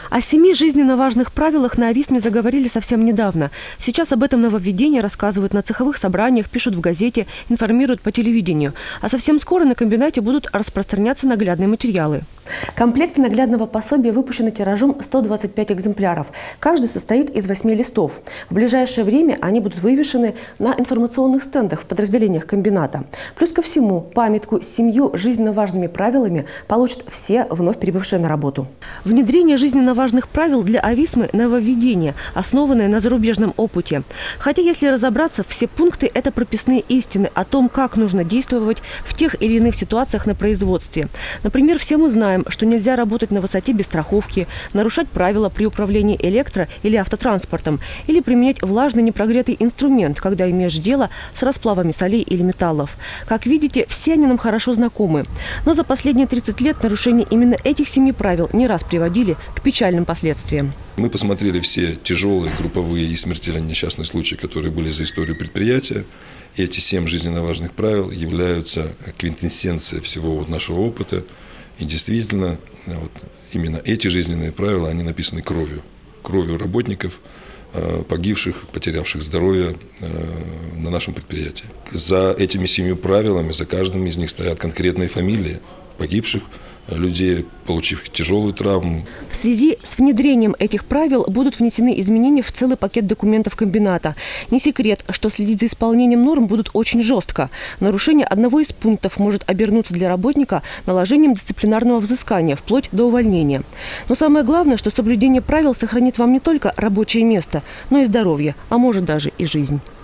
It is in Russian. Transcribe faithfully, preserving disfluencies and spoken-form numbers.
О семи жизненно важных правилах на Ависме заговорили совсем недавно. Сейчас об этом нововведении рассказывают на цеховых собраниях, пишут в газете, информируют по телевидению. А совсем скоро на комбинате будут распространяться наглядные материалы. Комплекты наглядного пособия выпущены тиражом сто двадцать пять экземпляров. Каждый состоит из восьми листов. В ближайшее время они будут вывешены на информационных стендах в подразделениях комбината. Плюс ко всему, памятку с семью жизненно важными правилами получат все вновь прибывшие на работу. Внедрение жизненно важных правил для Ависмы – нововведение, основанное на зарубежном опыте. Хотя, если разобраться, все пункты – это прописные истины о том, как нужно действовать в тех или иных ситуациях на производстве. Например, все мы знаем, что нельзя работать на высоте без страховки, нарушать правила при управлении электро- или автотранспортом, или применять влажный непрогретый инструмент, когда имеешь дело с расплавами солей или металлов. Как видите, все они нам хорошо знакомы. Но за последние тридцать лет нарушения именно этих семи правил не раз приводили к печальным последствиям. Мы посмотрели все тяжелые, групповые и смертельно несчастные случаи, которые были за историю предприятия. И эти семь жизненно важных правил являются квинтэссенцией всего вот нашего опыта. И действительно, вот именно эти жизненные правила, они написаны кровью. Кровью работников, погибших, потерявших здоровье на нашем предприятии. За этими семью правилами, за каждым из них стоят конкретные фамилии погибших людей, получивших тяжелую травму. В связи с внедрением этих правил будут внесены изменения в целый пакет документов комбината. Не секрет, что следить за исполнением норм будут очень жестко. Нарушение одного из пунктов может обернуться для работника наложением дисциплинарного взыскания, вплоть до увольнения. Но самое главное, что соблюдение правил сохранит вам не только рабочее место, но и здоровье, а может даже и жизнь.